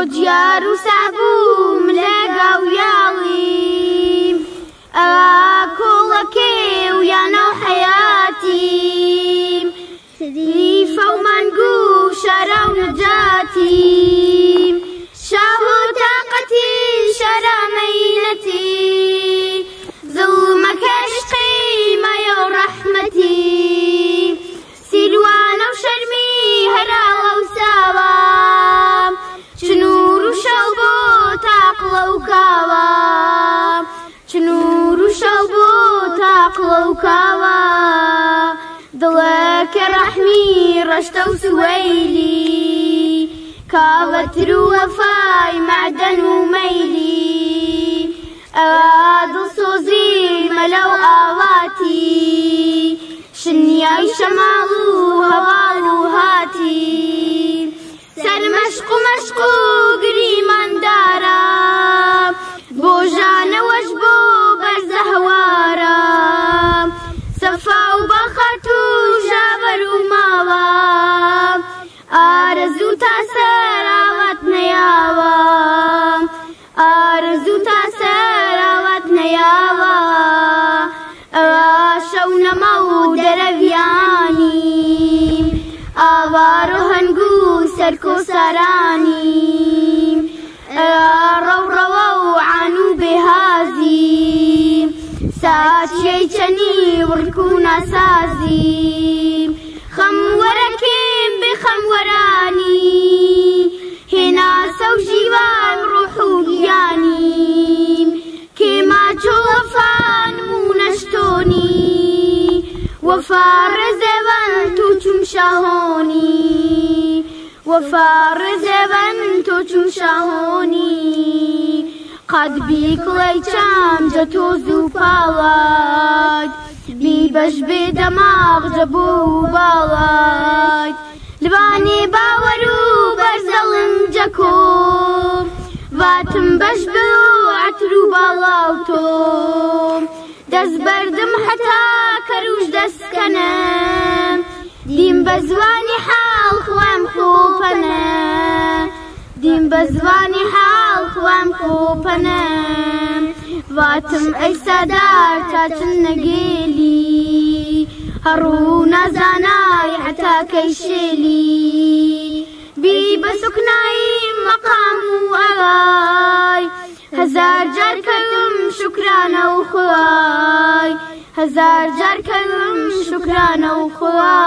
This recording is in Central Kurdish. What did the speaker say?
جیار و سابووم لەگەڵ یاڵیم کۆڵەکێ و یانە و حەیاتیم ریفە و مانگو و شەرە و نەجاتیم شاه و تاقەتی شەرامەینەتی زڵمەکە عشقیمەیە و ڕەحمەتی سیروانە و شەرمی هەراڵە و ساوە چنوور و شەو بۆ تاقڵە و کاوە چنوور و شەو بۆ تاقڵە و کاوە دڵەکە ڕەحمی ڕەشتە و سوەیلی کاوەتر و وەفای مەعدەن و مەیلی دڵسۆزی مەلە و ئاواتی شنیای شەماڵ و هەواڵ و هاتی سەرمەشق و مەشق و گریماندارە بۆ ژانەوەش بۆ بەرزە هەوارە سەفا و باخات و ژاوەر و ماوە ئارەزوو تا سەراوات نەیاوە ئارەزوو تا سەراوات نەیاوە شەو نەما و دەرەڤیانیم ئاوار و هەنگ و سەرکۆسارانیم ڕەوڕەوە و عان و بێهازیم ساچیەی چەنی وڕک و ناسازیم خەموەرەکێم بێ خەموەرانی هێناسە و ژیوان ڕوح و گیانیم کێماچۆ وەفانم و نەشتۆنی وەفا ڕێزێوەن تۆ چوم شاهۆنی وەفا ڕێزێوەن تۆ چوم شاهۆنی قەت بیکڵەی چامجە تۆز و پاڵایت بیبەش بێ دەماغ جەبۆ و باڵایت لبانێ باوەر و بەرزەڵم جەکۆ واتم بەش بە عەتر و باڵاو تۆ دەست بەردم حەتا کەروش دەستکەنم دیم بە زوانی حاڵ خوام خۆپەنە دیم بە زوانی حاڵ خوام خۆپەنەم واتم ئەی سادار تا چن نەگێلی هەڕوو نازانای حەتا کەی شێلی بی بە سوکنایی مەقام و ئەوای هەزار جار کەم شکرانە و خوای هەزار جار کەم شکرانە و خوای